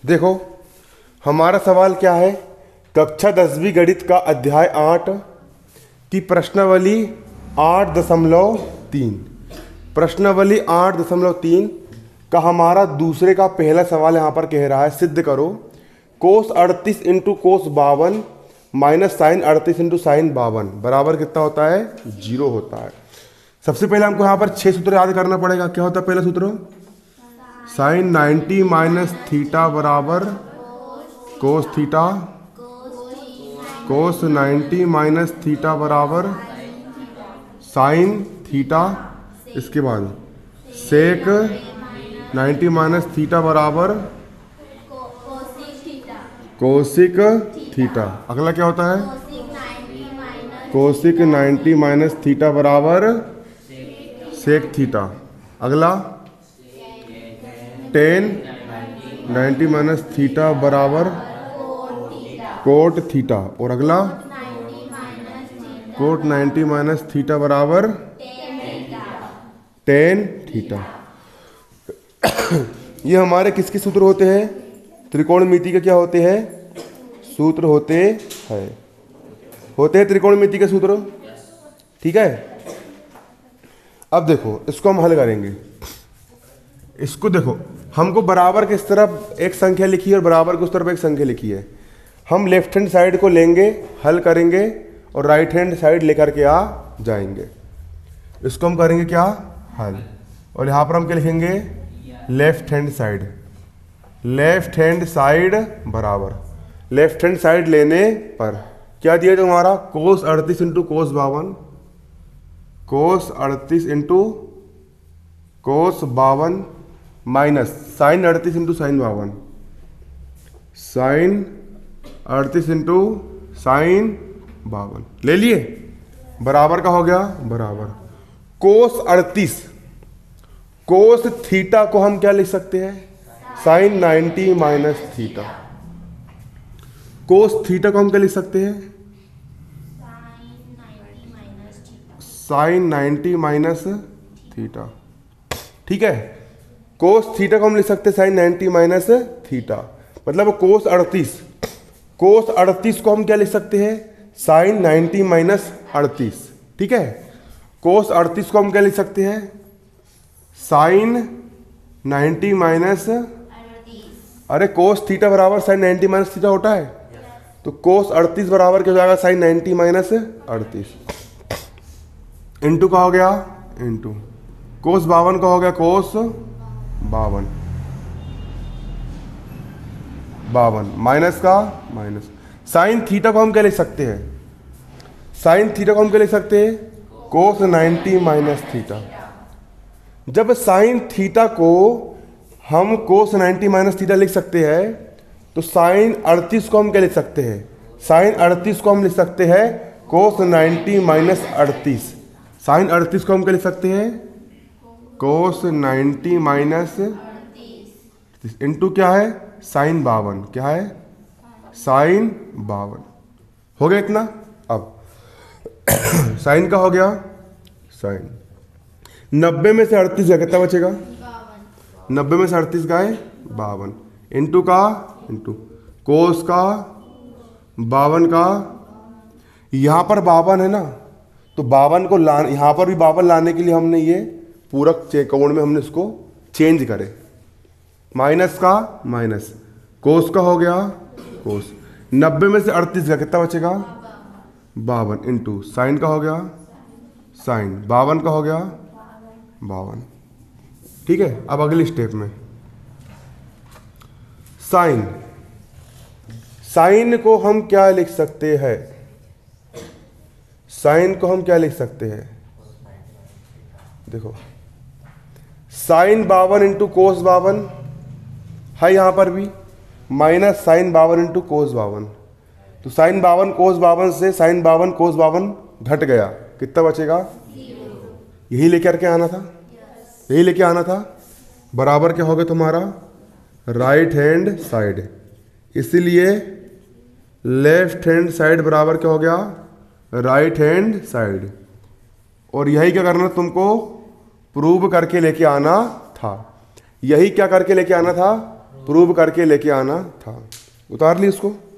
देखो हमारा सवाल क्या है, कक्षा 10वीं गणित का अध्याय 8 की प्रश्नावली 8.3। प्रश्नावली 8.3 का हमारा दूसरे का पहला सवाल यहाँ पर कह रहा है, सिद्ध करो cos 38 into cos 52 minus sine 38 into sine 52 बराबर कितना होता है, 0 होता है। सबसे पहले हमको यहाँ पर 6 सूत्र याद करना पड़ेगा। क्या होता है पहला सूत्र, साइन 90 माइनस थीटा बराबर cos theta, cos 90 minus theta बराबर साइन थीटा, इसके बाद सेक 90 माइनस थीटा बराबर कोसिक थीटा। अगला क्या होता है, कोसिक 90 माइनस थीटा बराबर सेक थीटा। अगला टेन 90 माइनस थीटा बराबर कोट थीटा। और अगला कोट 90 माइनस थीटा बराबर टेन थीटा। ये हमारे किसके सूत्र होते हैं, त्रिकोणमिति के क्या होते हैं, सूत्र होते हैं त्रिकोणमिति के सूत्र। ठीक है, अब देखो इसको हम हल करेंगे। इसको देखो, हमको बराबर किस तरफ एक संख्या लिखी है और बराबर की उस तरफ एक संख्या लिखी है। हम लेफ्ट हैंड साइड को लेंगे, हल करेंगे और राइट हैंड साइड लेकर के आ जाएंगे। इसको हम करेंगे क्या, हल। और यहाँ पर हम क्या लिखेंगे, left hand side. Left hand side बराबर, लेफ्ट हैंड साइड लेने पर क्या दिया तुम्हारा, cos 38 into cos 52, cos 38 into cos 52 minus sine 38 into sine 52, sine 38 into sine 52 ले लिए। बराबर का हो गया, बराबर कोस 38, कोस थीटा को हम क्या लिख सकते हैं, sine 90 minus theta. Cos theta को हम क्या लिख सकते हैं, साइन 90 माइनस थीटा। ठीक है, कोस थीटा को हम लिख सकते हैं साइन 90 माइनस थीटा। मतलब कोस 38, कोस 38 को हम क्या लिख सकते हैं, साइन 90 माइनस 38। ठीक है, कोस 38 को हम क्या लिख सकते हैं, साइन 90 माइनस, अरे कोस थीटा बराबर साइन 90 माइनस थीटा होता है, तो कोस 38 बराबर क्या हो जाएगा, साइन 90 माइनस 38। इंटू का हो गया, इंटू कोस 52 का हो गया, कोस 52 माइनस का माइनस। साइन थीटा को हम क्या लिख सकते हैं, साइन थीटा को हम क्या लिख सकते हैं, कोस 90 माइनस थीटा। जब साइन थीटा को हम कोस 90 माइनस थीटा लिख सकते हैं, तो साइन 38 को हम क्या लिख सकते हैं, साइन 38 को हम लिख सकते हैं कोस 90 माइनस 38। साइन 38 को हम क्या लिख सकते हैं, कोस 90 माइनस इंटू क्या है, साइन 52। क्या है, साइन 52। हो गया इतना। अब साइन का हो गया, साइन 90 में से 38 का कितना बचेगा, 90 में से 38 का है 52, इंटू का, इंटू कोस का 52 का, यहाँ पर 52 है ना, तो 52 को ला, यहाँ पर भी 52 लाने के लिए हमने ये पूरक कोण में हमने इसको चेंज करे। माइनस का माइनस, कोस का हो गया कोस, 90 में से 38 का कितना बचेगा, 52, इंटू साइन का हो गया, साइन 52 का हो गया 52। ठीक है, अब अगले स्टेप में साइन, साइन को हम क्या लिख सकते हैं, साइन को हम क्या लिख सकते हैं, देखो साइन 52 इंटू कोस 52 है यहाँ पर भी, माइनस साइन 52 इंटू कोस 52। तो साइन 52 कोस 52 से साइन 52 कोस 52 घट गया, कितना बचेगा, यही लेकर के आना था, यही लेके आना था। बराबर क्या हो गया तुम्हारा, राइट हैंड साइड, इसीलिए लेफ्ट हैंड साइड बराबर क्या हो गया, राइट हैंड साइड। और यही क्या करना तुमको, प्रूव करके लेके आना था। यही क्या करके लेके आना था, प्रूव करके लेके आना था। उतार ली इसको।